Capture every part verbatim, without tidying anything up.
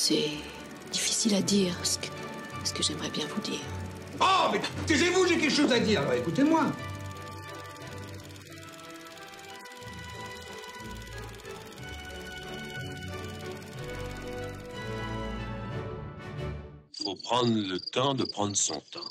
C'est difficile à dire ce que, ce que j'aimerais bien vous dire. Oh, mais taisez-vous, j'ai quelque chose à dire. Alors, écoutez-moi. Faut prendre le temps de prendre son temps.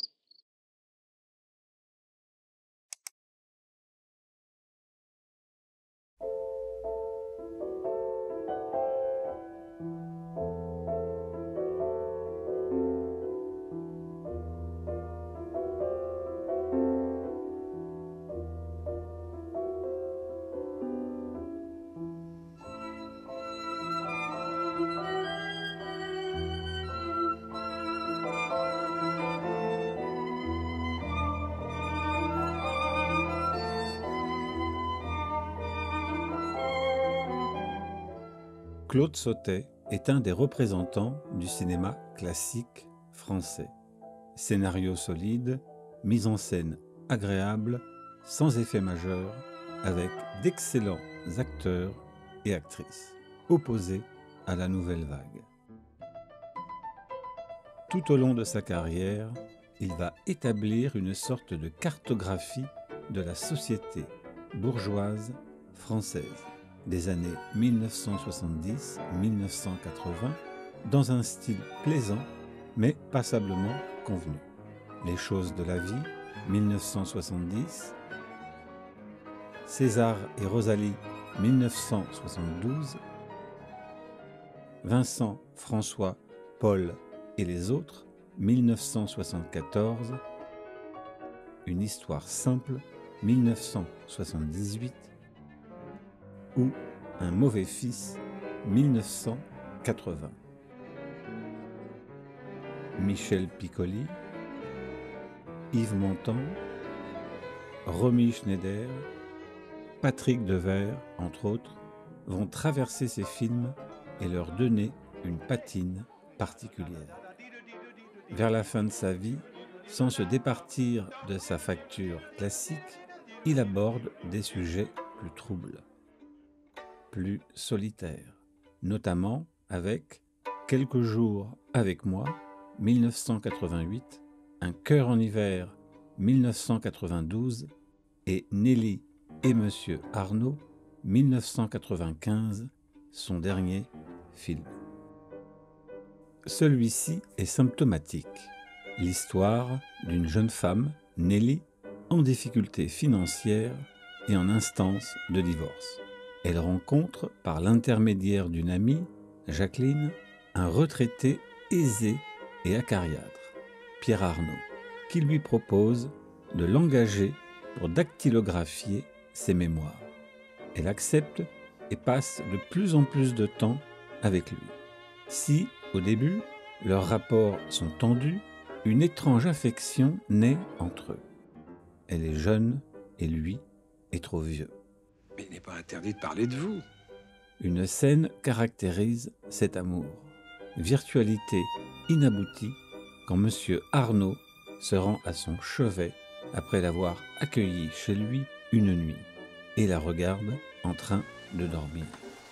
Claude Sautet est un des représentants du cinéma classique français. Scénario solide, mise en scène agréable, sans effet majeur, avec d'excellents acteurs et actrices, opposés à la nouvelle vague. Tout au long de sa carrière, il va établir une sorte de cartographie de la société bourgeoise française des années mille neuf cent soixante-dix à mille neuf cent quatre-vingts dans un style plaisant mais passablement convenu. Les choses de la vie, mille neuf cent soixante-dix, César et Rosalie, mille neuf cent soixante-douze, Vincent, François, Paul et les autres, mille neuf cent soixante-quatorze, Une histoire simple, mille neuf cent soixante-dix-huit, ou Un mauvais fils, mille neuf cent quatre-vingts. Michel Piccoli, Yves Montand, Romy Schneider, Patrick Devers, entre autres, vont traverser ces films et leur donner une patine particulière. Vers la fin de sa vie, sans se départir de sa facture classique, il aborde des sujets plus troubles, plus solitaires, notamment avec Quelques jours avec moi, mille neuf cent quatre-vingt-huit, Un cœur en hiver, mille neuf cent quatre-vingt-douze, et Nelly et Monsieur Arnaud, mille neuf cent quatre-vingt-quinze, son dernier film. Celui-ci est symptomatique. L'histoire d'une jeune femme, Nelly, en difficulté financière et en instance de divorce. Elle rencontre, par l'intermédiaire d'une amie, Jacqueline, un retraité aisé et acariâtre, Pierre Arnaud, qui lui propose de l'engager pour dactylographier ses mémoires. Elle accepte et passe de plus en plus de temps avec lui. Si, au début, leurs rapports sont tendus, une étrange affection naît entre eux. Elle est jeune et lui est trop vieux. Mais il n'est pas interdit de parler de vous. Une scène caractérise cet amour. Virtualité inaboutie quand Monsieur Arnaud se rend à son chevet après l'avoir accueillie chez lui une nuit et la regarde en train de dormir.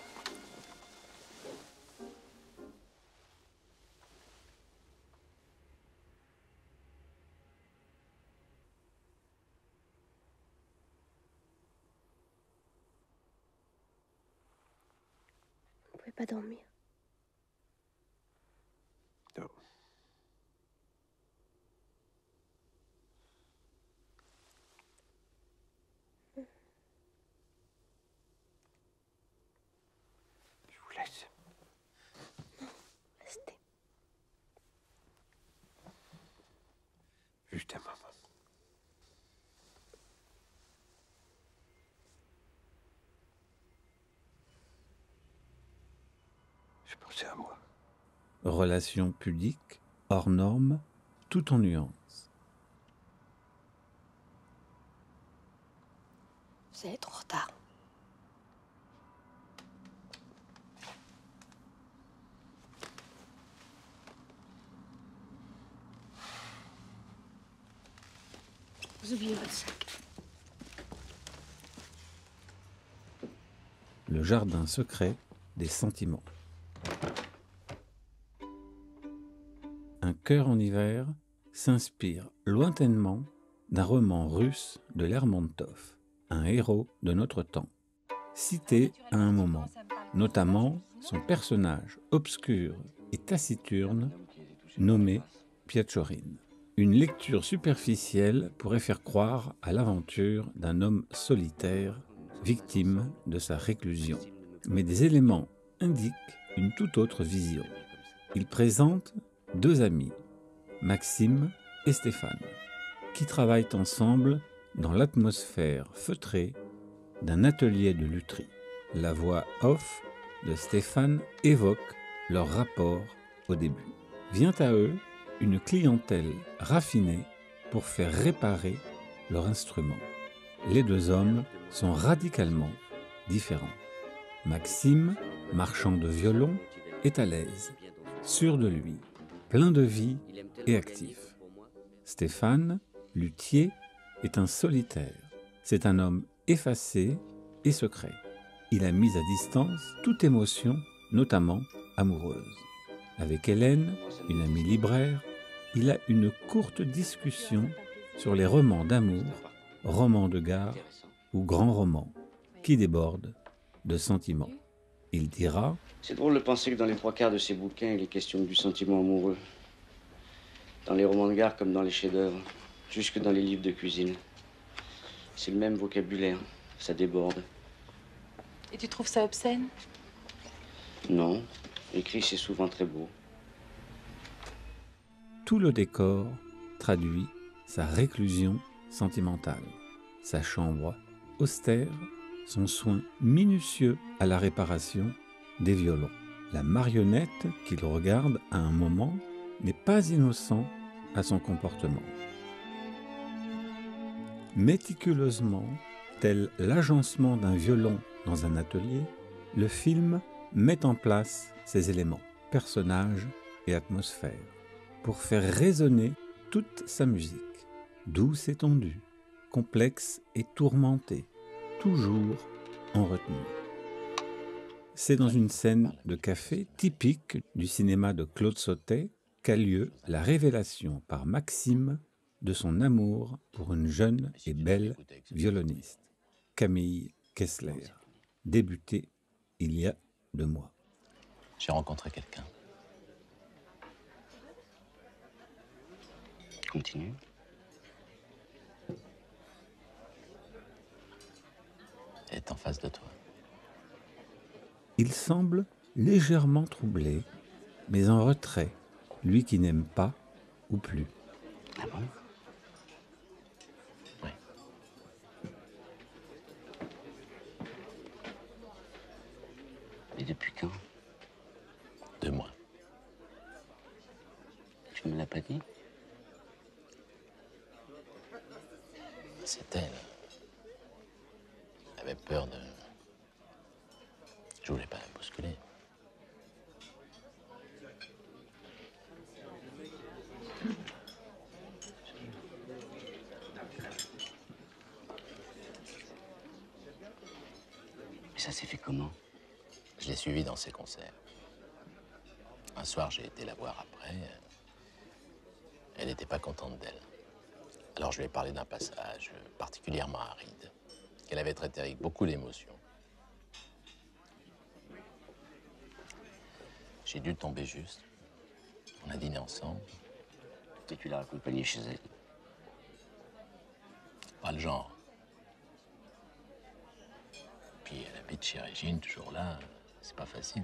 Vous pouvez pas dormir. Non. Je vous laisse. Non, restez. Juste un moment. Je pensais à moi. Relation pudique, hors norme, tout en nuances. Vous allez être en retard. Vous oubliez votre sac. Le jardin secret des sentiments. Un cœur en hiver s'inspire lointainement d'un roman russe de Lermontov, un héros de notre temps, cité à un moment, notamment son personnage obscur et taciturne nommé Piatchorine. Une lecture superficielle pourrait faire croire à l'aventure d'un homme solitaire, victime de sa réclusion. Mais des éléments indiquent une toute autre vision. Il présente deux amis, Maxime et Stéphane, qui travaillent ensemble dans l'atmosphère feutrée d'un atelier de lutherie. La voix off de Stéphane évoque leur rapport au début. Vient à eux une clientèle raffinée pour faire réparer leur instrument. Les deux hommes sont radicalement différents. Maxime, marchand de violon, est à l'aise, sûr de lui, plein de vie et actif. Stéphane, luthier, est un solitaire. C'est un homme effacé et secret. Il a mis à distance toute émotion, notamment amoureuse. Avec Hélène, une amie libraire, il a une courte discussion sur les romans d'amour, romans de gare ou grands romans, qui débordent de sentiments. Il dira « C'est drôle de penser que dans les trois quarts de ces bouquins, il est question du sentiment amoureux. Dans les romans de gare comme dans les chefs-d'œuvre, jusque dans les livres de cuisine. C'est le même vocabulaire, ça déborde. » Et tu trouves ça obscène? Non, écrit c'est souvent très beau. Tout le décor traduit sa réclusion sentimentale, sa chambre austère, son soin minutieux à la réparation des violons. La marionnette qu'il regarde à un moment n'est pas innocent à son comportement. Méticuleusement, tel l'agencement d'un violon dans un atelier, le film met en place ces éléments, personnages et atmosphère, pour faire résonner toute sa musique, douce et tendue, complexe et tourmentée, toujours en retenue. C'est dans une scène de café typique du cinéma de Claude Sautet qu'a lieu la révélation par Maxime de son amour pour une jeune et belle violoniste, Camille Kessler, débutée il y a deux mois. J'ai rencontré quelqu'un. Continue. Elle est en face de toi. Il semble légèrement troublé, mais en retrait, lui qui n'aime pas ou plus. Ah bon? Oui. Et depuis quand? Deux mois. Tu ne me l'as pas dit? C'est elle. Elle avait peur de... Je voulais pas la bousculer. Mais ça s'est fait comment? Je l'ai suivie dans ses concerts. Un soir, j'ai été la voir après. Elle n'était pas contente d'elle. Alors je lui ai parlé d'un passage particulièrement aride, qu'elle avait traité avec beaucoup d'émotion. J'ai dû tomber juste. On a dîné ensemble. Et tu l'as accompagnée chez elle? Pas le genre. Puis elle habite chez Régine, toujours là. C'est pas facile.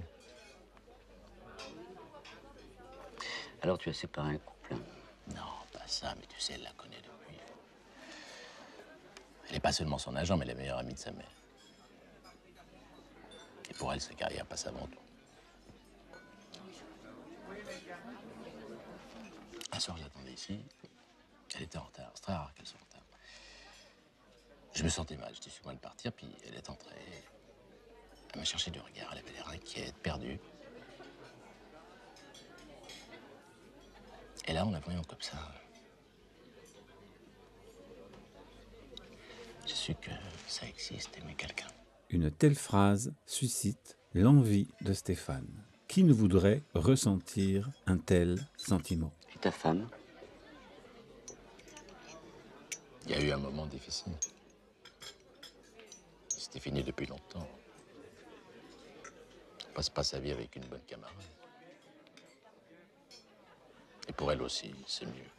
Alors tu as séparé un couple? Non, pas ça, mais tu sais, elle la connaît depuis. Elle n'est pas seulement son agent, mais la meilleure amie de sa mère. Et pour elle, sa carrière passe avant tout. Un soir, je l'attendais ici. Elle était en retard. C'est très rare qu'elle soit en retard. Je me sentais mal. J'étais sur le point de partir, puis elle est entrée. Elle m'a cherché du regard. Elle avait l'air inquiète, perdue. Et là, en la voyant comme ça, j'ai su que ça existe, aimer quelqu'un. Une telle phrase suscite l'envie de Stéphane. Qui ne voudrait ressentir un tel sentiment? Et ta femme? Il y a eu un moment difficile. C'était fini depuis longtemps. On passe pas sa vie avec une bonne camarade. Et pour elle aussi, c'est mieux.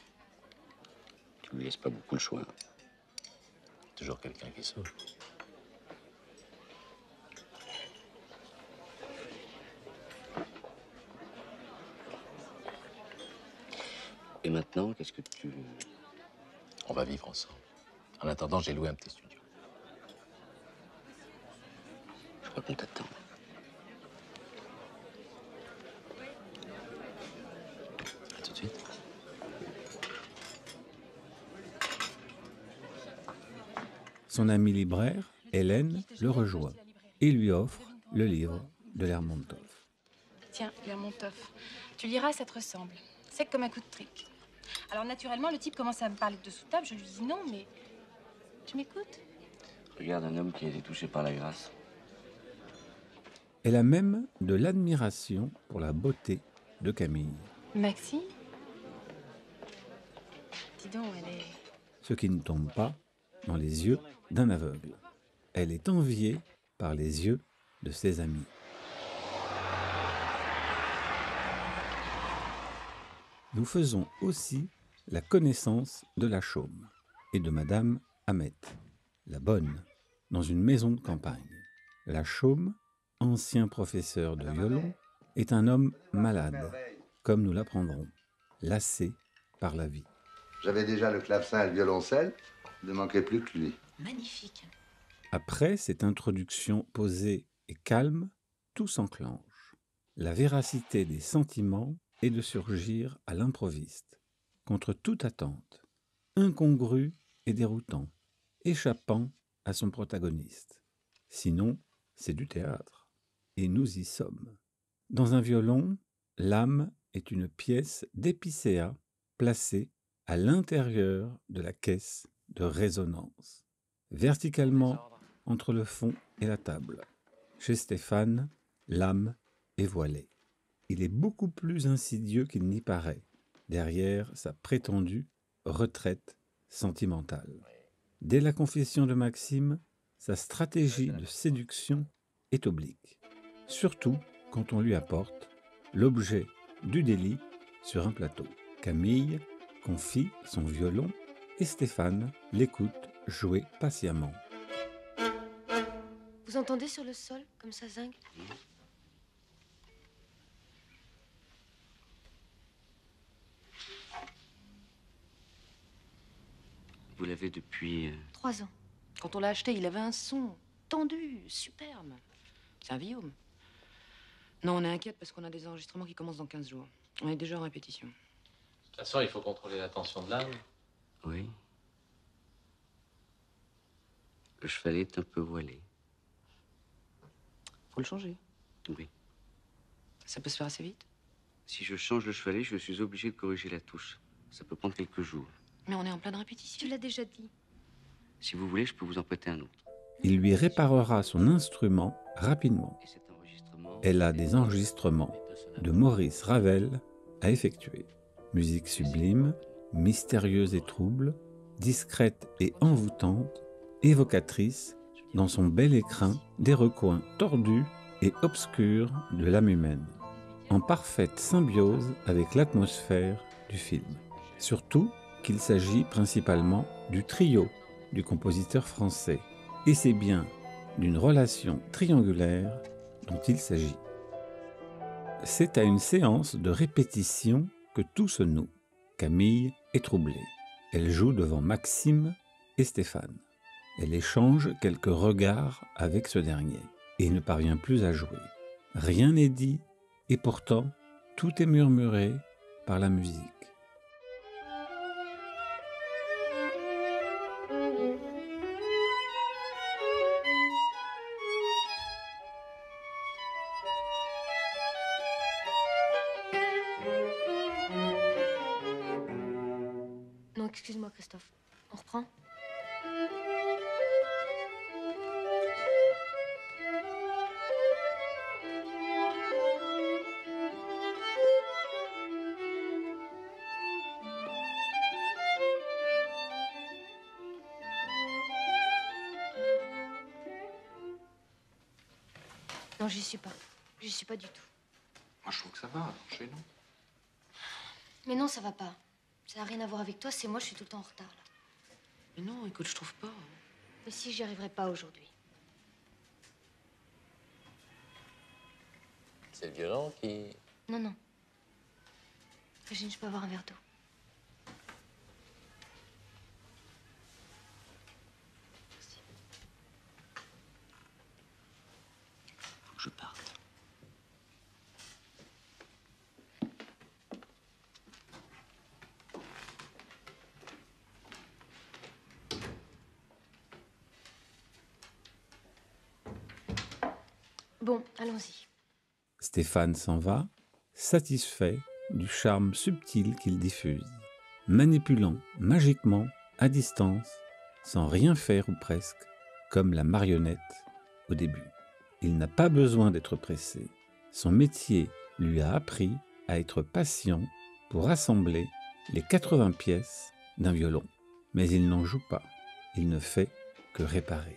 Tu lui laisses pas beaucoup le choix. Toujours quelqu'un qui sauve. Et maintenant, qu'est-ce que tu... On va vivre ensemble. En attendant, j'ai loué un petit studio. Je crois qu'on t'attend. À tout de suite. Son ami libraire, Hélène, le rejoint et lui offre le livre de Lermontov. Tiens, Lermontov, tu liras, ça te ressemble. C'est comme un coup de trick. Alors naturellement, le type commence à me parler de sous-table, je lui dis non, mais... Tu m'écoutes? Regarde un homme qui a été touché par la grâce. Elle a même de l'admiration pour la beauté de Camille. Maxime? Dis donc, elle est... Ce qui ne tombe pas dans les yeux d'un aveugle. Elle est enviée par les yeux de ses amis. Nous faisons aussi la connaissance de la Chaume et de Madame Hamet, la bonne, dans une maison de campagne. La Chaume, ancien professeur de violon, est un homme malade, comme nous l'apprendrons, lassé par la vie. J'avais déjà le clavecin et le violoncelle, il ne manquait plus que lui. Magnifique. Après cette introduction posée et calme, tout s'enclenche. La véracité des sentiments est de surgir à l'improviste, contre toute attente, incongru et déroutant, échappant à son protagoniste. Sinon, c'est du théâtre. Et nous y sommes. Dans un violon, l'âme est une pièce d'épicéa placée à l'intérieur de la caisse de résonance, verticalement entre le fond et la table. Chez Stéphane, l'âme est voilée. Il est beaucoup plus insidieux qu'il n'y paraît, derrière sa prétendue retraite sentimentale. Dès la confession de Maxime, sa stratégie de séduction est oblique, surtout quand on lui apporte l'objet du délit sur un plateau. Camille confie son violon et Stéphane l'écoute jouer patiemment. Vous entendez sur le sol, comme ça zingue? Vous l'avez depuis... euh, Trois ans. Quand on l'a acheté, il avait un son tendu, superbe. C'est un Guillaume. Non, on est inquiète parce qu'on a des enregistrements qui commencent dans quinze jours. On est déjà en répétition. De toute façon, il faut contrôler la tension de l'âme. Oui. Le chevalet est un peu voilé. Faut le changer. Oui. Ça peut se faire assez vite. Si je change le chevalet, je suis obligé de corriger la touche. Ça peut prendre quelques jours. Mais on est en pleine répétition. Tu l'as déjà dit. Si vous voulez, je peux vous en prêter un autre. Il lui réparera son instrument rapidement. Et cet enregistrement... Elle a des enregistrements de Maurice Ravel à effectuer. Musique sublime, mystérieuse et trouble, discrète et envoûtante, évocatrice dans son bel écrin des recoins tordus et obscurs de l'âme humaine, en parfaite symbiose avec l'atmosphère du film. Surtout qu'il s'agit principalement du trio du compositeur français, et c'est bien d'une relation triangulaire dont il s'agit. C'est à une séance de répétition que tout se noue. Camille est troublée. Elle joue devant Maxime et Stéphane. Elle échange quelques regards avec ce dernier et ne parvient plus à jouer. Rien n'est dit et pourtant tout est murmuré par la musique. Non, excuse-moi, Christophe. On reprend? Non, j'y suis pas. J'y suis pas du tout. Moi, je trouve que ça va, enchaînons. Mais non, ça va pas. Ça n'a rien à voir avec toi, c'est moi, je suis tout le temps en retard, là. Mais non, écoute, je trouve pas. Mais si, j'y arriverai pas aujourd'hui. C'est le violon qui... Non, non. Régine, je peux avoir un verre d'eau. Faut que je parte. Bon, allons-y. Stéphane s'en va, satisfait du charme subtil qu'il diffuse, manipulant magiquement, à distance, sans rien faire ou presque, comme la marionnette au début. Il n'a pas besoin d'être pressé. Son métier lui a appris à être patient pour assembler les quatre-vingts pièces d'un violon. Mais il n'en joue pas, il ne fait que réparer.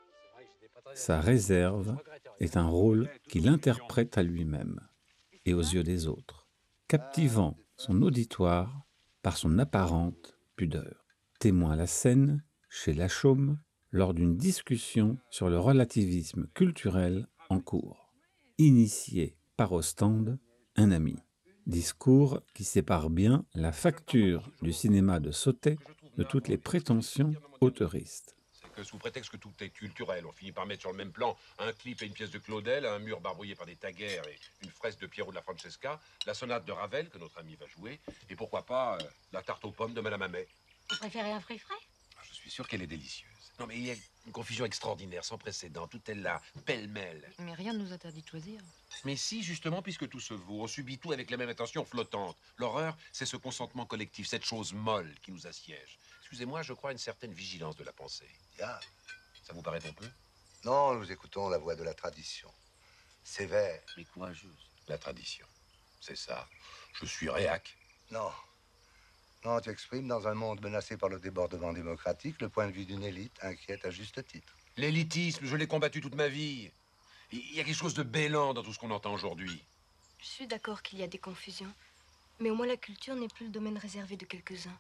Sa réserve est un rôle qu'il interprète à lui-même et aux yeux des autres, captivant son auditoire par son apparente pudeur. Témoin la scène chez Lachaume lors d'une discussion sur le relativisme culturel en cours, initié par Ostende, un ami. Discours qui sépare bien la facture du cinéma de Sautet de toutes les prétentions auteuristes. Que sous prétexte que tout est culturel, on finit par mettre sur le même plan un clip et une pièce de Claudel, un mur barbouillé par des taguères et une fresque de Piero de la Francesca, la sonate de Ravel que notre ami va jouer, et pourquoi pas euh, la tarte aux pommes de Madame Amet. Vous préférez un fruit frais? Je suis sûr qu'elle est délicieuse. Non mais il y a une confusion extraordinaire, sans précédent, tout est là, pêle-mêle. Mais rien ne nous interdit de choisir. Mais si, justement, puisque tout se vaut, on subit tout avec la même attention flottante. L'horreur, c'est ce consentement collectif, cette chose molle qui nous assiège. Excusez-moi, je crois à une certaine vigilance de la pensée. Ah. Ça vous paraît pompeux? Non, nous écoutons la voix de la tradition. Sévère. Mais courageuse. La tradition, c'est ça. Je suis réac. Non. Non, tu exprimes dans un monde menacé par le débordement démocratique le point de vue d'une élite inquiète à juste titre. L'élitisme, je l'ai combattu toute ma vie. Il y a quelque chose de bêlant dans tout ce qu'on entend aujourd'hui. Je suis d'accord qu'il y a des confusions. Mais au moins la culture n'est plus le domaine réservé de quelques-uns.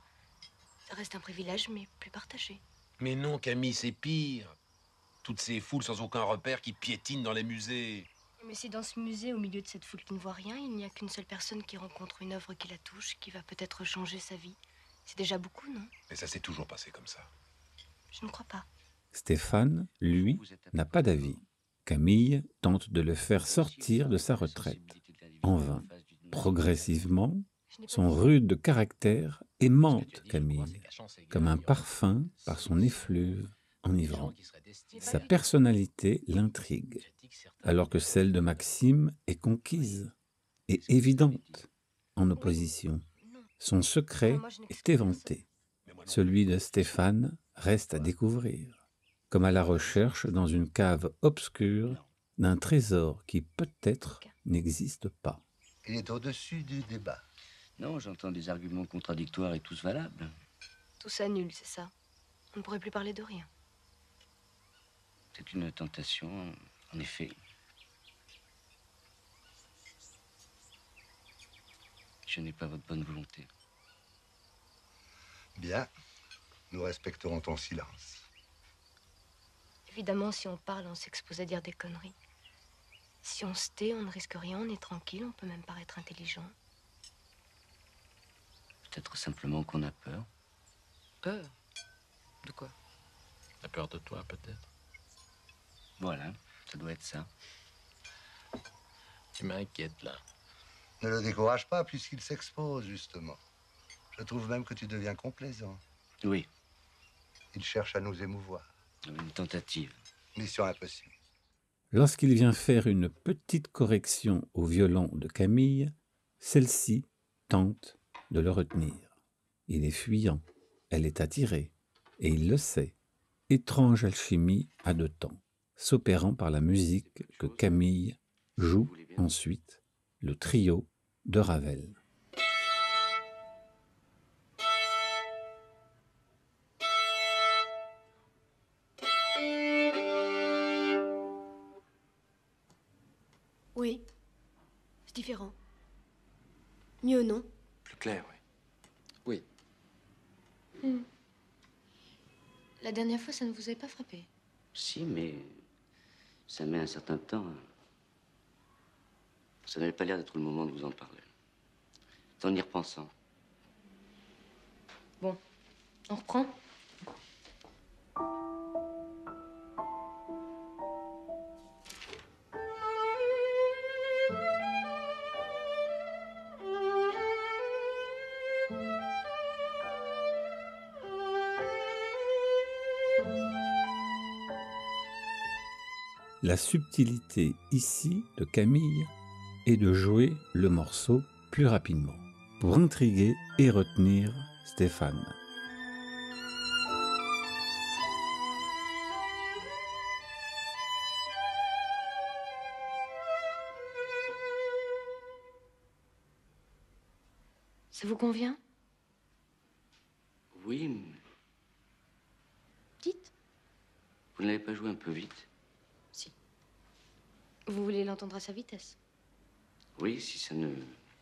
Ça reste un privilège, mais plus partagé. Mais non, Camille, c'est pire. Toutes ces foules sans aucun repère qui piétinent dans les musées. Mais si dans ce musée, au milieu de cette foule qui ne voit rien, il n'y a qu'une seule personne qui rencontre une œuvre qui la touche, qui va peut-être changer sa vie. C'est déjà beaucoup, non? Mais ça s'est toujours passé comme ça. Je ne crois pas. Stéphane, lui, n'a pas d'avis. Camille tente de le faire sortir de sa retraite. En vain. Progressivement, son rude caractère aimante Camille, comme un parfum par son effluve enivrant. Sa personnalité l'intrigue, alors que celle de Maxime est conquise et évidente en opposition. Son secret est éventé. Celui de Stéphane reste à découvrir, comme à la recherche dans une cave obscure d'un trésor qui peut-être n'existe pas. Il est au-dessus du débat. Non, j'entends des arguments contradictoires et tous valables. Tout ça nul, c'est ça. On ne pourrait plus parler de rien. C'est une tentation, en effet. Je n'ai pas votre bonne volonté. Bien, nous respecterons ton silence. Évidemment, si on parle, on s'expose à dire des conneries. Si on se tait, on ne risque rien, on est tranquille, on peut même paraître intelligent. Peut-être simplement qu'on a peur. Peur? De quoi? T'as peur de toi, peut-être? Voilà, ça doit être ça. Tu m'inquiètes, là. Ne le décourage pas, puisqu'il s'expose, justement. Je trouve même que tu deviens complaisant. Oui. Il cherche à nous émouvoir. Une tentative. Mission impossible. Lorsqu'il vient faire une petite correction au violon de Camille, celle-ci tente de le retenir. Il est fuyant, elle est attirée, et il le sait. Étrange alchimie à deux temps, s'opérant par la musique que Camille joue ensuite, le trio de Ravel. Mieux, non? Plus clair, oui. Oui. Hmm. La dernière fois, ça ne vous avait pas frappé? Si, mais ça met un certain temps. Ça n'avait pas l'air d'être le moment de vous en parler. C'est en y repensant. Bon, on reprend? La subtilité ici de Camille est de jouer le morceau plus rapidement pour intriguer et retenir Stéphane. Ça vous convient? Oui, mais Dites. vous ne l'avez pas joué un peu vite? Si. Vous voulez l'entendre à sa vitesse? Oui, si ça ne...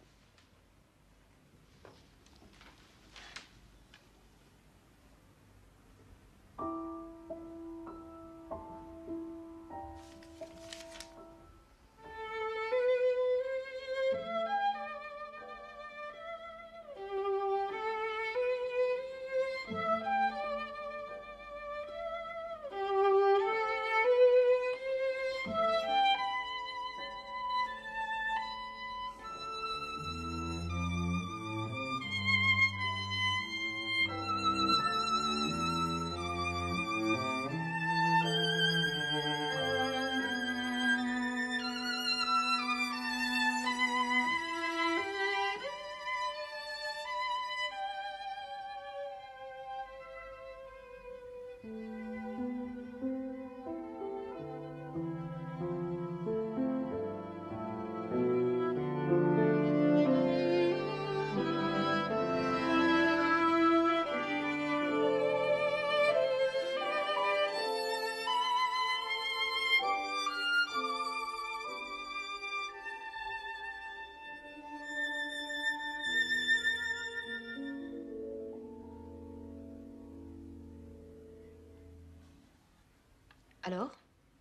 Alors?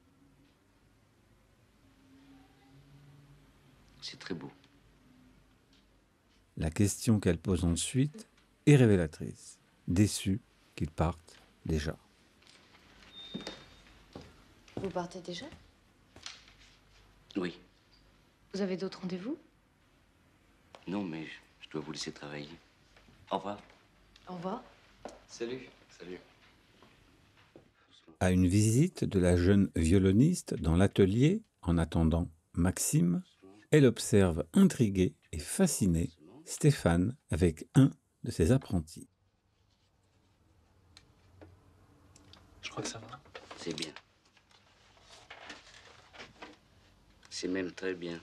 C'est très beau. La question qu'elle pose ensuite est révélatrice, déçue qu'ils partent déjà. Vous partez déjà? Oui. Vous avez d'autres rendez-vous? Non, mais je, je dois vous laisser travailler. Au revoir. Au revoir. Salut. Salut. À une visite de la jeune violoniste dans l'atelier, en attendant Maxime, elle observe intriguée et fascinée Stéphane avec un de ses apprentis. Je crois que ça va. C'est bien. C'est même très bien.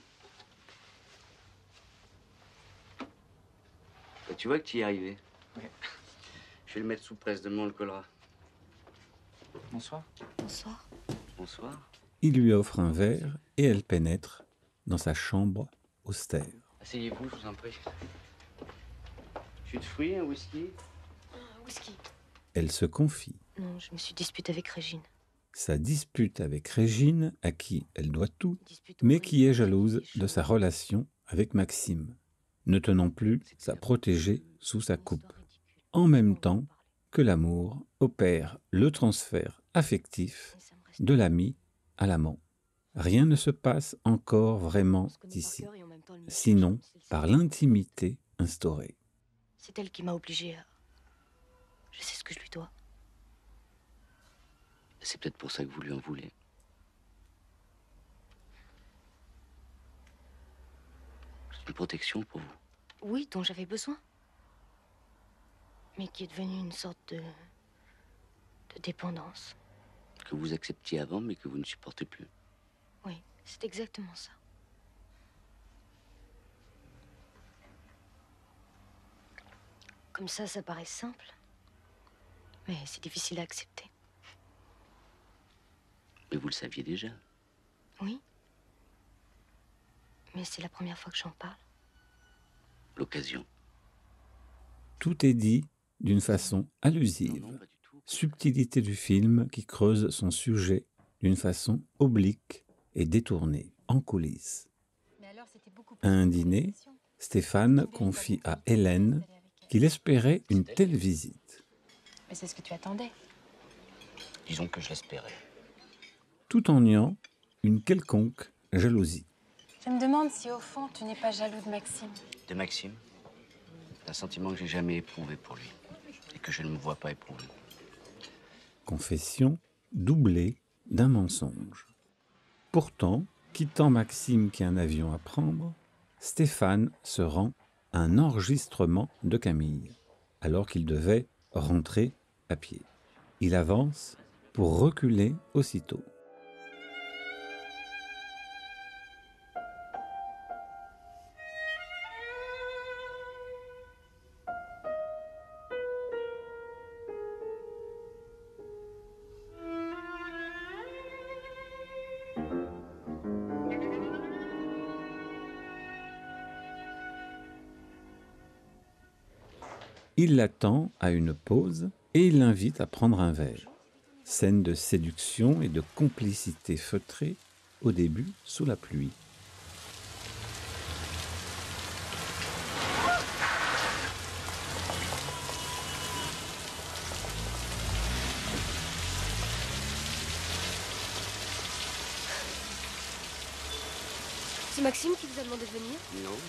Et tu vois que tu y es arrivé? Oui. Je vais le mettre sous presse, demain on le collera. Bonsoir. Bonsoir. Bonsoir. Il lui offre un verre et elle pénètre dans sa chambre austère. Asseyez-vous, je vous en prie. Jus de fruits, un whisky? Un whisky. Elle se confie. Non, je me suis disputée avec Régine. Sa dispute avec Régine, à qui elle doit tout, mais qui est jalouse de sa relation avec Maxime, ne tenant plus sa protégée sous sa coupe. En même temps que l'amour opère le transfert affectif de l'ami à l'amant. Rien ne se passe encore vraiment ici, sinon par l'intimité instaurée. C'est elle qui m'a obligée à... Je sais ce que je lui dois. C'est peut-être pour ça que vous lui en voulez. C'est une protection pour vous. Oui, dont j'avais besoin. Mais qui est devenue une sorte de... de dépendance. Que vous acceptiez avant, mais que vous ne supportez plus. Oui, c'est exactement ça. Comme ça, ça paraît simple. Mais c'est difficile à accepter. Mais vous le saviez déjà. Oui. Mais c'est la première fois que j'en parle. Le l'occasion. Tout est dit d'une façon allusive. Non, non, pas du tout. Subtilité du film qui creuse son sujet d'une façon oblique et détournée, en coulisses. Mais alors, c'était beaucoup plus À un que dîner, l'impression. Stéphane confie à Hélène qu'il espérait une telle visite, Mais c'est ce que tu attendais. Disons que je l'espérais. tout en niant une quelconque jalousie. Je me demande si, au fond, tu n'es pas jaloux de Maxime. De Maxime, c'est un sentiment que j'ai jamais éprouvé pour lui et que je ne me vois pas éprouver. Confession doublée d'un mensonge. Pourtant, quittant Maxime qui a un avion à prendre, Stéphane se rend à un enregistrement de Camille, alors qu'il devait rentrer à pied. Il avance pour reculer aussitôt. Il l'attend à une pause et il l'invite à prendre un verre. Scène de séduction et de complicité feutrée, au début sous la pluie. C'est Maxime qui vous a demandé de venir? Non.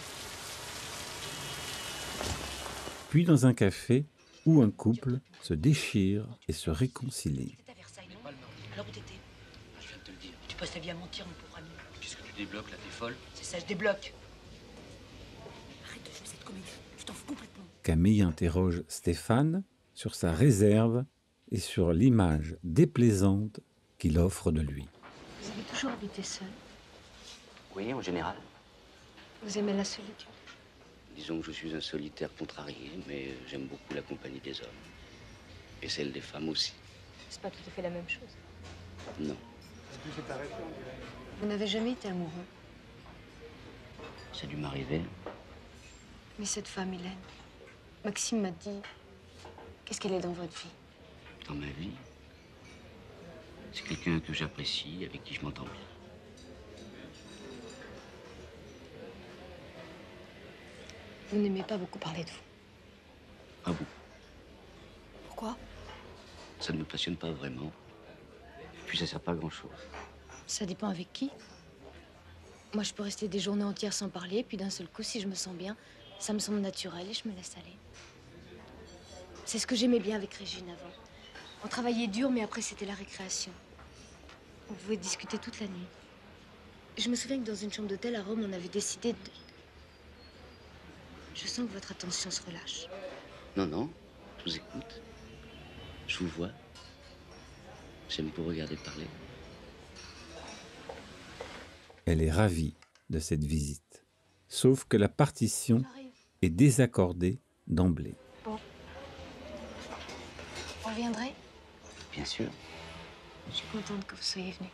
Puis dans un café où un couple se déchire et se réconcilie. T'étais à Versailles, non? Alors où t'étais? Je viens de te le dire. Tu passes ta vie à mentir, mon pauvre ami. Qu'est-ce que tu débloques là, t'es folle? C'est ça, je débloque. Arrête de jouer cette comédie. Je t'en fous complètement. Camille interroge Stéphane sur sa réserve et sur l'image déplaisante qu'il offre de lui. Vous avez toujours habité seul. Oui, en général. Vous aimez la solitude. Disons que je suis un solitaire contrarié, mais j'aime beaucoup la compagnie des hommes. Et celle des femmes aussi. C'est pas tout à fait la même chose. Non. Vous n'avez jamais été amoureux. Ça a dû m'arriver. Mais cette femme, Hélène, Maxime m'a dit, qu'est-ce qu'elle est dans votre vie? Dans ma vie, c'est quelqu'un que j'apprécie, avec qui je m'entends bien. Vous n'aimez pas beaucoup parler de vous. Ah bon? Pourquoi? Ça ne me passionne pas vraiment. Puis ça sert pas à grand-chose. Ça dépend avec qui. Moi, je peux rester des journées entières sans parler, puis d'un seul coup, si je me sens bien, ça me semble naturel et je me laisse aller. C'est ce que j'aimais bien avec Régine avant. On travaillait dur, mais après, c'était la récréation. On pouvait discuter toute la nuit. Je me souviens que dans une chambre d'hôtel à Rome, on avait décidé de... Je sens que votre attention se relâche. Non, non, je vous écoute. Je vous vois. J'aime vous regarder parler. Elle est ravie de cette visite, sauf que la partition est désaccordée d'emblée. Bon. On reviendrait? Bien sûr. Je suis contente que vous soyez venu.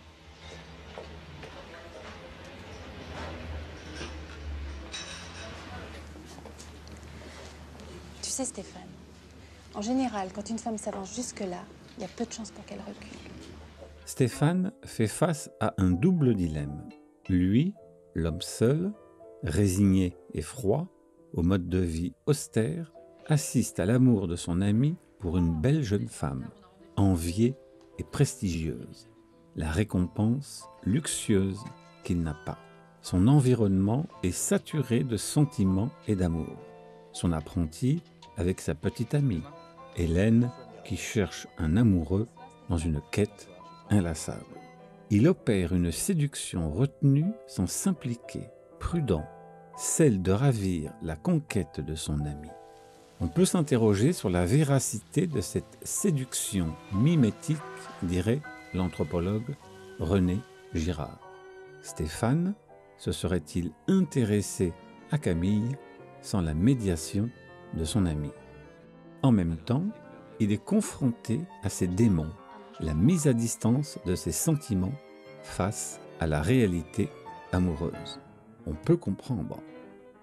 Tu sais, Stéphane, en général, quand une femme s'avance jusque-là, il y a peu de chances pour qu'elle recule. Stéphane fait face à un double dilemme. Lui, l'homme seul, résigné et froid, au mode de vie austère, assiste à l'amour de son ami pour une belle jeune femme, enviée et prestigieuse, la récompense luxueuse qu'il n'a pas. Son environnement est saturé de sentiments et d'amour. Son apprenti avec sa petite amie, Hélène, qui cherche un amoureux dans une quête inlassable. Il opère une séduction retenue sans s'impliquer, prudent, celle de ravir la conquête de son ami. On peut s'interroger sur la véracité de cette séduction mimétique, dirait l'anthropologue René Girard. Stéphane se serait-il intéressé à Camille sans la médiation de son ami? En même temps, il est confronté à ses démons, la mise à distance de ses sentiments face à la réalité amoureuse. On peut comprendre.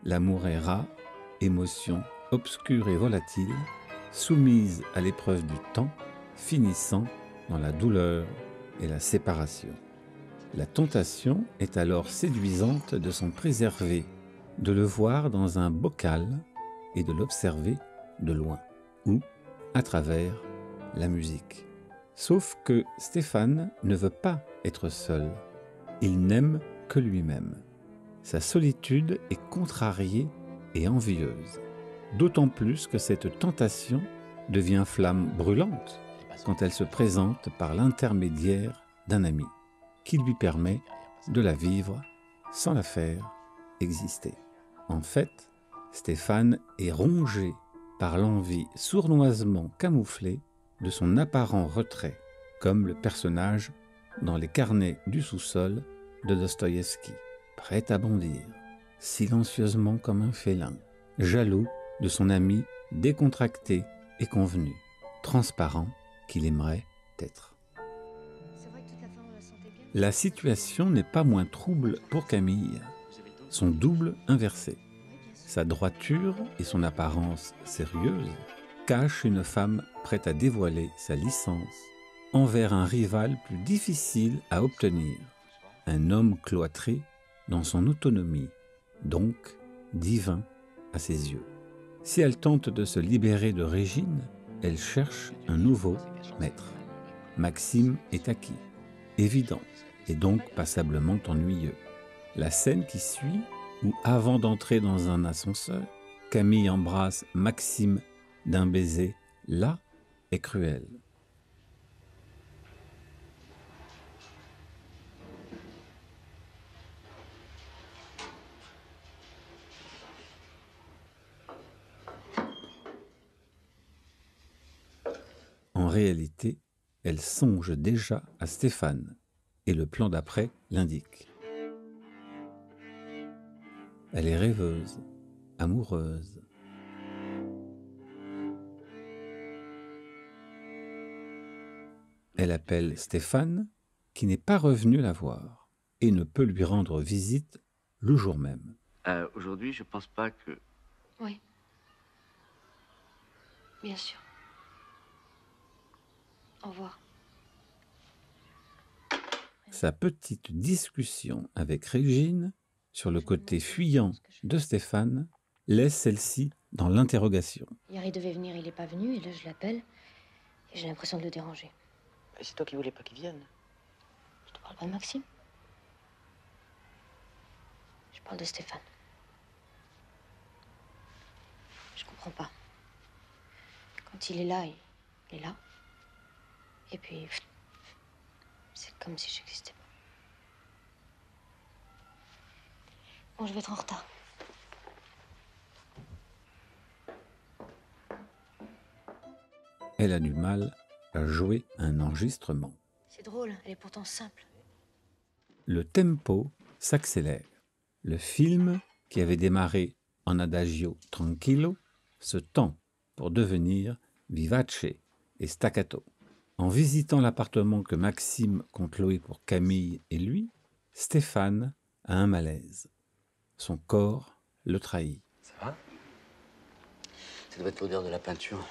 L'amour est rat, émotion obscure et volatile, soumise à l'épreuve du temps, finissant dans la douleur et la séparation. La tentation est alors séduisante de s'en préserver, de le voir dans un bocal et de l'observer de loin, ou à travers la musique. Sauf que Stéphane ne veut pas être seul. Il n'aime que lui-même. Sa solitude est contrariée et envieuse. D'autant plus que cette tentation devient flamme brûlante quand elle se présente par l'intermédiaire d'un ami, qui lui permet de la vivre sans la faire exister. En fait, Stéphane est rongé par l'envie sournoisement camouflée de son apparent retrait, comme le personnage dans les carnets du sous-sol de Dostoïevski, prêt à bondir, silencieusement comme un félin, jaloux de son ami décontracté et convenu, transparent qu'il aimerait être. La situation n'est pas moins trouble pour Camille, son double inversé. Sa droiture et son apparence sérieuse cachent une femme prête à dévoiler sa licence envers un rival plus difficile à obtenir, un homme cloîtré dans son autonomie, donc divin à ses yeux. Si elle tente de se libérer de Régine, elle cherche un nouveau maître. Maxime est acquis, évident, et donc passablement ennuyeux. La scène qui suit, où avant d'entrer dans un ascenseur, Camille embrasse Maxime d'un baiser, là, est cruelle. En réalité, elle songe déjà à Stéphane, et le plan d'après l'indique. Elle est rêveuse, amoureuse. Elle appelle Stéphane, qui n'est pas revenu la voir, et ne peut lui rendre visite le jour même. Euh, Aujourd'hui, je pense pas que... Oui. Bien sûr. Au revoir. Sa petite discussion avec Régine sur le côté fuyant de Stéphane laisse celle-ci dans l'interrogation. Hier, il devait venir, il n'est pas venu, et là, je l'appelle, et j'ai l'impression de le déranger. C'est toi qui voulais pas qu'il vienne. Je te parle pas de Maxime. Je parle de Stéphane. Je comprends pas. Quand il est là, il est là. Et puis, c'est comme si j'existais pas. Bon, je vais être en retard. Elle a du mal à jouer un enregistrement. C'est drôle, elle est pourtant simple. Le tempo s'accélère. Le film, qui avait démarré en adagio tranquillo, se tend pour devenir vivace et staccato. En visitant l'appartement que Maxime compte louer pour Camille et lui, Stéphane a un malaise. Son corps le trahit. Ça va? Ça doit être l'odeur de la peinture.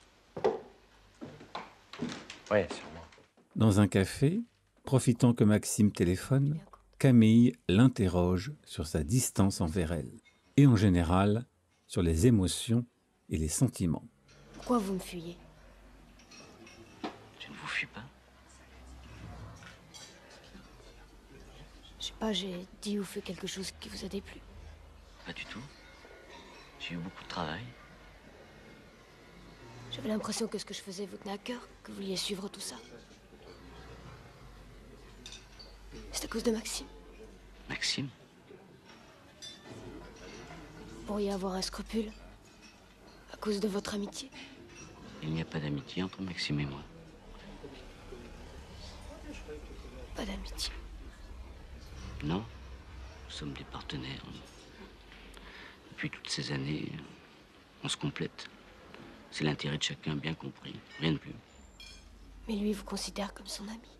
Ouais, sûrement. Dans un café, profitant que Maxime téléphone, Camille l'interroge sur sa distance envers elle, et en général sur les émotions et les sentiments. Pourquoi vous me fuyez? Je ne vous fuis pas. Je sais pas, j'ai dit ou fait quelque chose qui vous a déplu. Pas du tout. J'ai eu beaucoup de travail. J'avais l'impression que ce que je faisais vous tenait à cœur, que vous vouliez suivre tout ça. C'est à cause de Maxime. Maxime? Vous pourriez avoir un scrupule à cause de votre amitié. Il n'y a pas d'amitié entre Maxime et moi. Pas d'amitié. Non, nous sommes des partenaires. Depuis toutes ces années, on se complète. C'est l'intérêt de chacun bien compris, rien de plus. Mais lui vous considère comme son ami.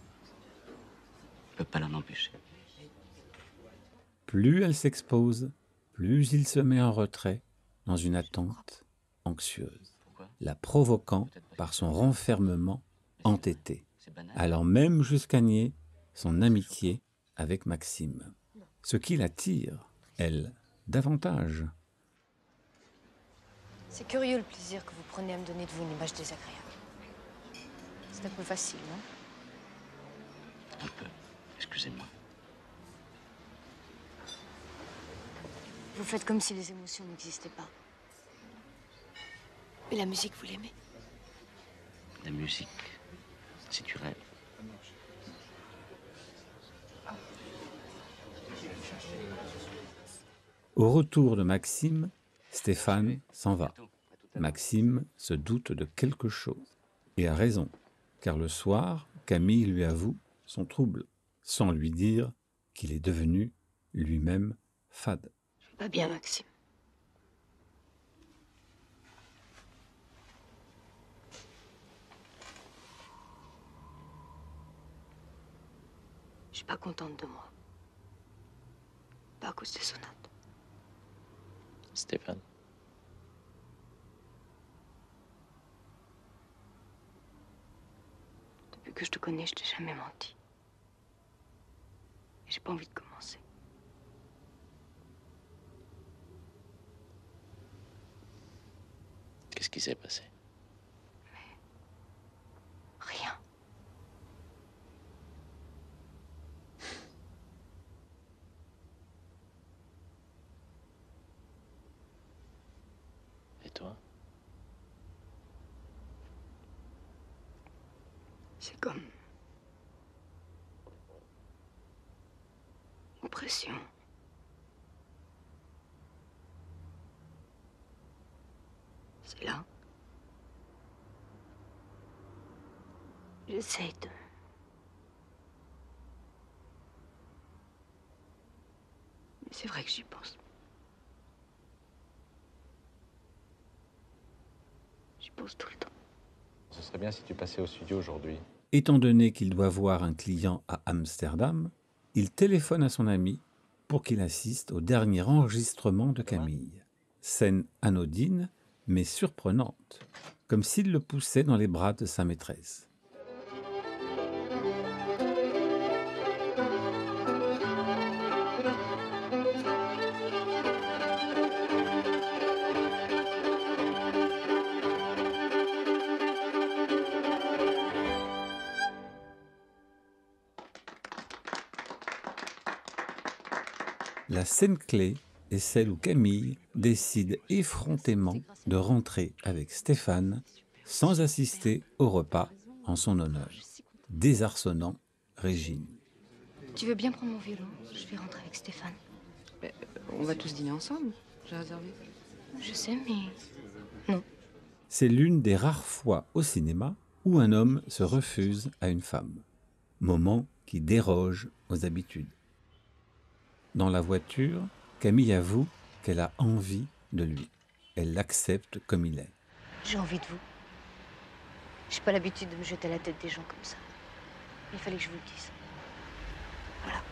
Je ne peux pas l'en empêcher. Plus elle s'expose, plus il se met en retrait dans une attente anxieuse, la provoquant par son renfermement entêté, allant même jusqu'à nier son amitié avec Maxime. Ce qui l'attire, elle, davantage. C'est curieux le plaisir que vous prenez à me donner de vous une image désagréable. C'est un peu facile, non? Un peu. Excusez-moi. Vous faites comme si les émotions n'existaient pas. Mais la musique, vous l'aimez? La musique, si tu rêves. Au retour de Maxime, Stéphane s'en va. Maxime se doute de quelque chose. Et a raison, car le soir, Camille lui avoue son trouble, sans lui dire qu'il est devenu lui-même fade. Pas bien, Maxime. Je suis pas contente de moi. Pas à cause des sonates. Stéphane. Depuis que je te connais, je t'ai jamais menti. Et j'ai pas envie de commencer. Qu'est-ce qui s'est passé? Rien. Et toi? C'est comme une pression. C'est là. J'essaie de... Mais c'est vrai que j'y pense. J'y pense tout le temps. Ce serait bien si tu passais au studio aujourd'hui. Étant donné qu'il doit voir un client à Amsterdam, il téléphone à son ami pour qu'il assiste au dernier enregistrement de Camille. Scène anodine, mais surprenante, comme s'il le poussait dans les bras de sa maîtresse. La scène clé est celle où Camille décide effrontément de rentrer avec Stéphane sans assister au repas en son honneur, désarçonnant Régine. Tu veux bien prendre mon violon? Je vais rentrer avec Stéphane. Mais, on va tous dîner ensemble, j'ai réservé. Je sais, mais... Non. C'est l'une des rares fois au cinéma où un homme se refuse à une femme. Moment qui déroge aux habitudes. Dans la voiture, Camille avoue qu'elle a envie de lui. Elle l'accepte comme il est. J'ai envie de vous. J'ai pas l'habitude de me jeter à la tête des gens comme ça. Il fallait que je vous le dise. Voilà.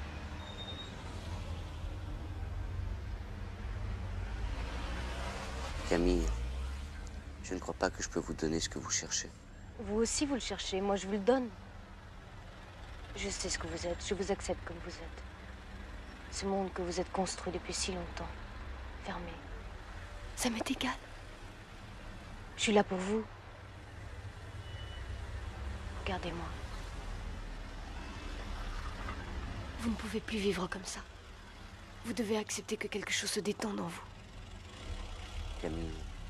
Camille, je ne crois pas que je peux vous donner ce que vous cherchez. Vous aussi, vous le cherchez. Moi, je vous le donne. Je sais ce que vous êtes. Je vous accepte comme vous êtes. Ce monde que vous êtes construit depuis si longtemps. Fermé. Ça m'est égal. Je suis là pour vous. Regardez-moi. Vous ne pouvez plus vivre comme ça. Vous devez accepter que quelque chose se détende en vous. Camille,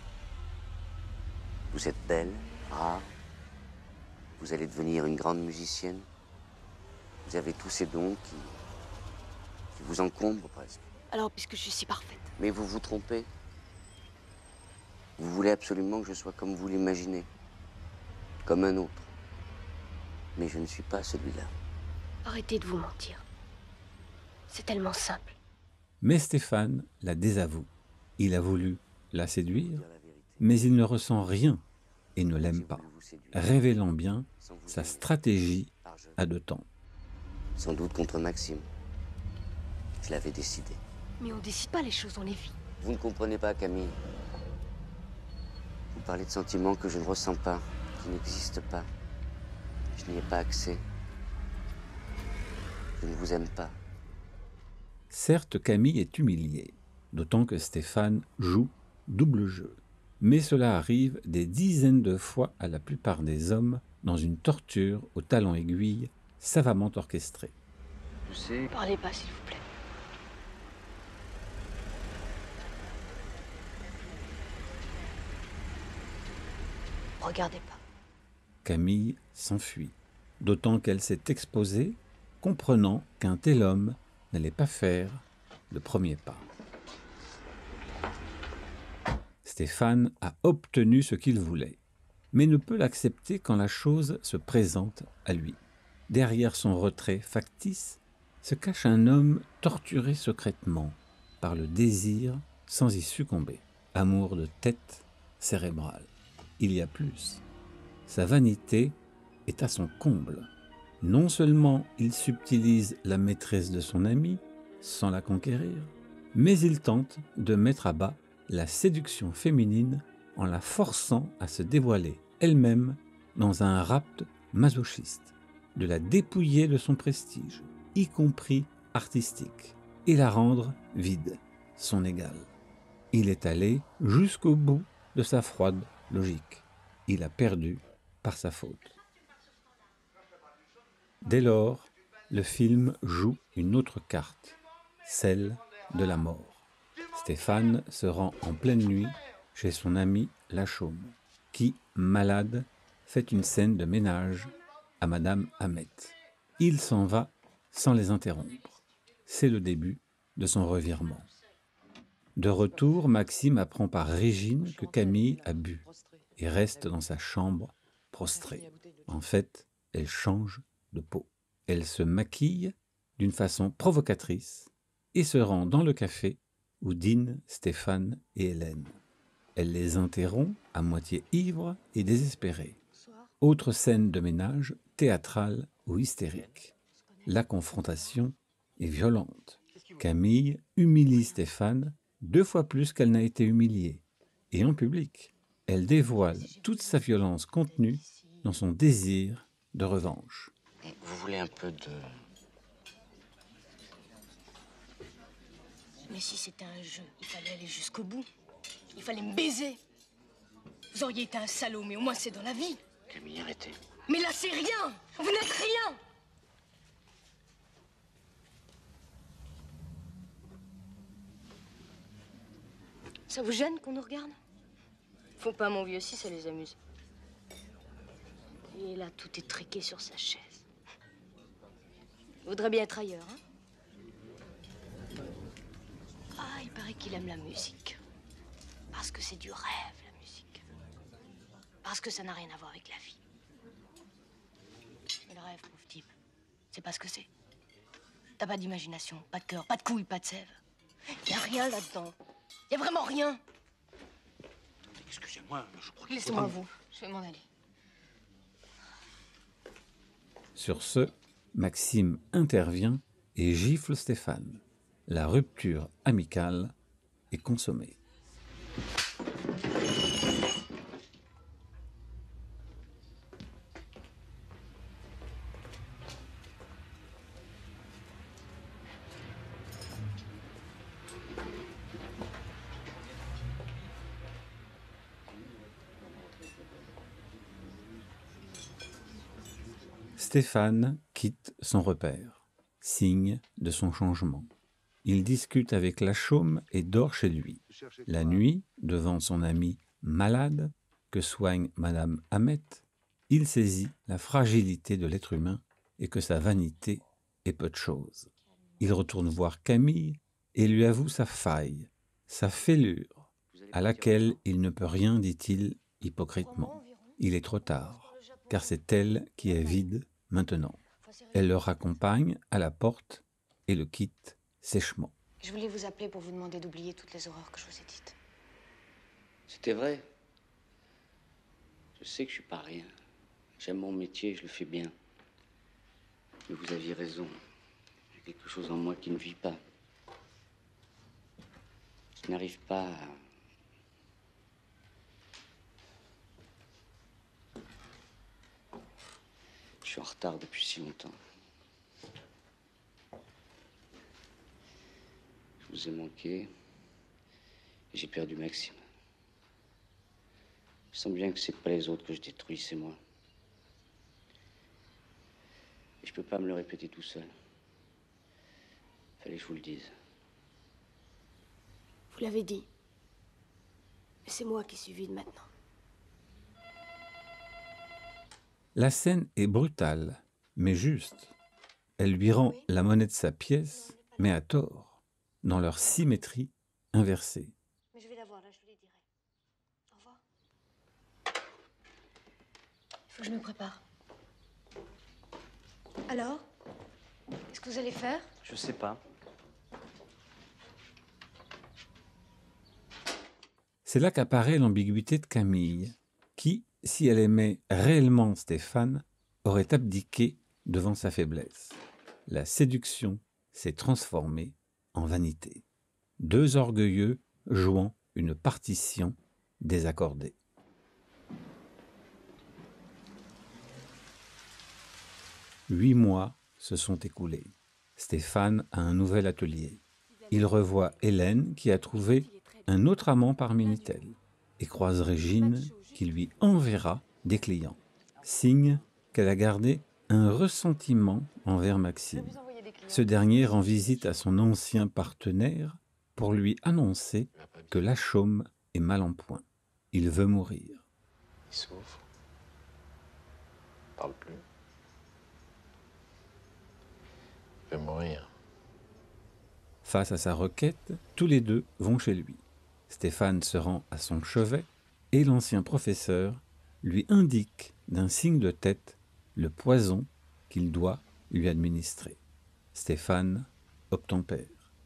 vous êtes belle, rare. Vous allez devenir une grande musicienne. Vous avez tous ces dons qui... qui vous encombrent presque. Alors, puisque je suis si parfaite. Mais vous vous trompez. Vous voulez absolument que je sois comme vous l'imaginez. Comme un autre. Mais je ne suis pas celui-là. Arrêtez de vous mentir. C'est tellement simple. Mais Stéphane la désavoue. Il a voulu la séduire, mais il ne ressent rien et ne l'aime pas, révélant bien sa stratégie à deux temps. Sans doute contre Maxime. Je l'avais décidé. Mais on décide pas les choses, on les vit. Vous ne comprenez pas, Camille. Vous parlez de sentiments que je ne ressens pas, qui n'existent pas. Je n'y ai pas accès. Je ne vous aime pas. Certes, Camille est humiliée, d'autant que Stéphane joue double jeu. Mais cela arrive des dizaines de fois à la plupart des hommes dans une torture au talon aiguille savamment orchestrée. Je sais. Parlez pas, s'il vous plaît. Regardez pas. Camille s'enfuit, d'autant qu'elle s'est exposée, comprenant qu'un tel homme n'allait pas faire le premier pas. Stéphane a obtenu ce qu'il voulait, mais ne peut l'accepter quand la chose se présente à lui. Derrière son retrait factice se cache un homme torturé secrètement par le désir sans y succomber. Amour de tête cérébrale. Il y a plus. Sa vanité est à son comble. Non seulement il subtilise la maîtresse de son ami sans la conquérir, mais il tente de mettre à bas la séduction féminine en la forçant à se dévoiler elle-même dans un rapt masochiste, de la dépouiller de son prestige, y compris artistique, et la rendre vide, son égal. Il est allé jusqu'au bout de sa froide logique. Il a perdu par sa faute. Dès lors, le film joue une autre carte, celle de la mort. Stéphane se rend en pleine nuit chez son ami Lachaume, qui, malade, fait une scène de ménage à Madame Hamet. Il s'en va sans les interrompre. C'est le début de son revirement. De retour, Maxime apprend par Régine que Camille a bu et reste dans sa chambre prostrée. En fait, elle change de peau. Elle se maquille d'une façon provocatrice et se rend dans le café où dînent Stéphane et Hélène. Elle les interrompt à moitié ivre et désespérée. Autre scène de ménage, théâtrale ou hystérique. La confrontation est violente. Camille humilie Stéphane deux fois plus qu'elle n'a été humiliée. Et en public, elle dévoile toute sa violence contenue dans son désir de revanche. Vous voulez un peu de... Mais si c'était un jeu, il fallait aller jusqu'au bout. Il fallait me baiser. Vous auriez été un salaud, mais au moins c'est dans la vie. Camille, arrêtez. Mais là, c'est rien. Vous n'êtes rien. Ça vous gêne qu'on nous regarde? Faut pas, mon vieux, si ça les amuse. Et là, tout est triqué sur sa chaise. Il voudrait bien être ailleurs, hein? Ah, il paraît qu'il aime la musique. Parce que c'est du rêve, la musique. Parce que ça n'a rien à voir avec la vie. Mais le rêve, pauvre type, c'est pas ce que c'est. T'as pas d'imagination, pas de cœur, pas de couilles, pas de sève. Y a rien là-dedans. Y a vraiment rien. Excusez-moi, je crois que... Laissez-moi vous, je vais m'en aller. Sur ce, Maxime intervient et gifle Stéphane. La rupture amicale est consommée. Stéphane quitte son repère, signe de son changement. Il discute avec Lachaume et dort chez lui. La nuit, devant son ami malade, que soigne Madame Hamet, il saisit la fragilité de l'être humain et que sa vanité est peu de chose. Il retourne voir Camille et lui avoue sa faille, sa fêlure, à laquelle il ne peut rien, dit-il hypocritement. Il est trop tard, car c'est elle qui est vide maintenant. Elle le raccompagne à la porte et le quitte sèchement. Je voulais vous appeler pour vous demander d'oublier toutes les horreurs que je vous ai dites. C'était vrai. Je sais que je suis pas rien. J'aime mon métier, je le fais bien. Mais vous aviez raison. J'ai quelque chose en moi qui ne vit pas. Je n'arrive pas à... Je suis en retard depuis si longtemps. Je vous ai manqué. Et j'ai perdu Maxime. Je sens bien que c'est pas les autres que je détruis, c'est moi. Et je peux pas me le répéter tout seul. Fallait que je vous le dise. Vous l'avez dit. Mais c'est moi qui suis vide maintenant. La scène est brutale, mais juste. Elle lui rend la monnaie de sa pièce, mais à tort, dans leur symétrie inversée. Mais je vais la voir, là, je vous les dirai. Au revoir. Il faut que je me prépare. Alors? Qu'est-ce que vous allez faire? Je sais pas. C'est là qu'apparaît l'ambiguïté de Camille, qui, si elle aimait réellement Stéphane, aurait abdiqué devant sa faiblesse. La séduction s'est transformée en vanité. Deux orgueilleux jouant une partition désaccordée. Huit mois se sont écoulés. Stéphane a un nouvel atelier. Il revoit Hélène qui a trouvé un autre amant par Minitel et croise Régine qui lui enverra des clients. Signe qu'elle a gardé un ressentiment envers Maxime. Ce dernier rend visite à son ancien partenaire pour lui annoncer que Lachaume est mal en point. Il veut mourir. Il souffre. Il parle plus. Il veut mourir. Face à sa requête, tous les deux vont chez lui. Stéphane se rend à son chevet et l'ancien professeur lui indique d'un signe de tête le poison qu'il doit lui administrer. Stéphane obtempère.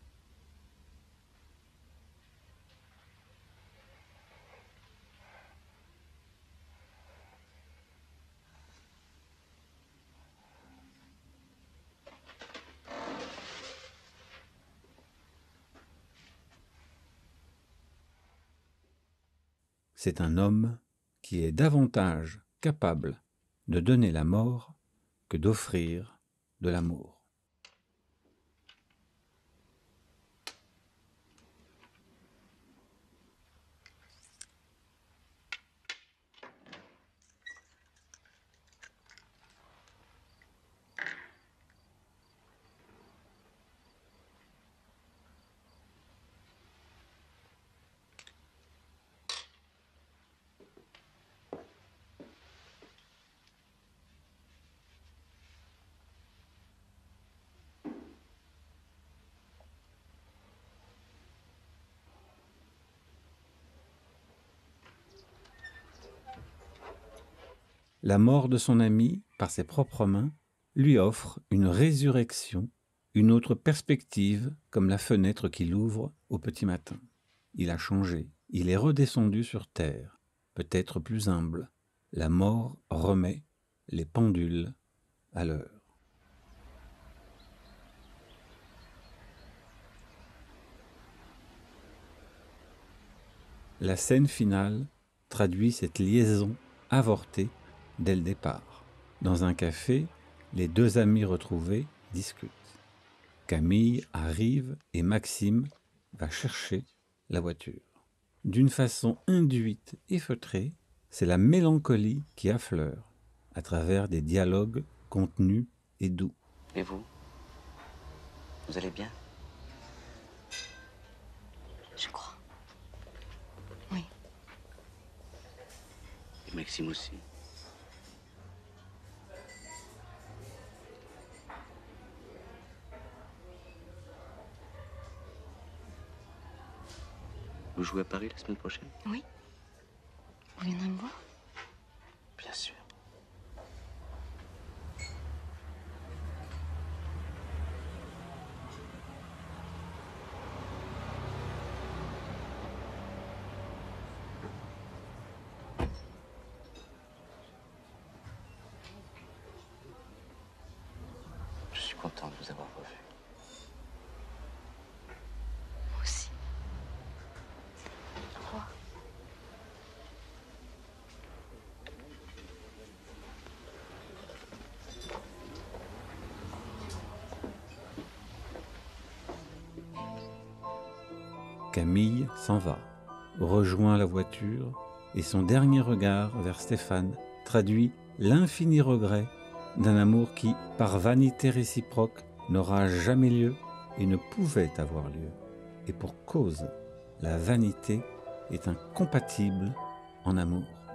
C'est un homme qui est davantage capable de donner la mort que d'offrir de l'amour. La mort de son ami, par ses propres mains, lui offre une résurrection, une autre perspective, comme la fenêtre qu'il ouvre au petit matin. Il a changé, il est redescendu sur terre, peut-être plus humble. La mort remet les pendules à l'heure. La scène finale traduit cette liaison avortée dès le départ. Dans un café, les deux amis retrouvés discutent. Camille arrive et Maxime va chercher la voiture. D'une façon induite et feutrée, c'est la mélancolie qui affleure à travers des dialogues contenus et doux. Et vous? Vous allez bien? Je crois. Oui. Et Maxime aussi. Vous jouez à Paris la semaine prochaine? Oui. Vous viendrez me voir? Bien sûr. Je suis content de vous avoir revu. Moi aussi. Camille s'en va, rejoint la voiture, et son dernier regard vers Stéphane traduit l'infini regret d'un amour qui, par vanité réciproque, n'aura jamais lieu et ne pouvait avoir lieu. Et pour cause, la vanité est incompatible en amour.